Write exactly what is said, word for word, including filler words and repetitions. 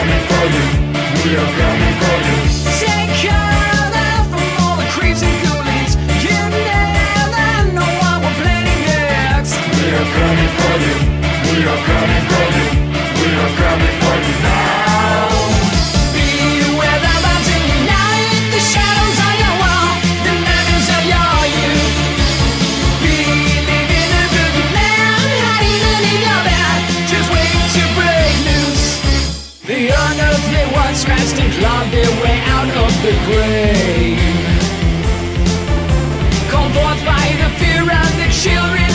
coming for you. We are coming for you. Take cover from all the creeps and ghoulies. You never know what we're planning next. We are coming for you. We are coming for you. We are coming for you now. Beware the mountain night, the shadows on your wall, the memories of your youth. Believe in the boogeyman, hiding in your bed, just waiting to break loose. The unearthly ones scratched and clawed their way out of the grave, called forth by the fear of the children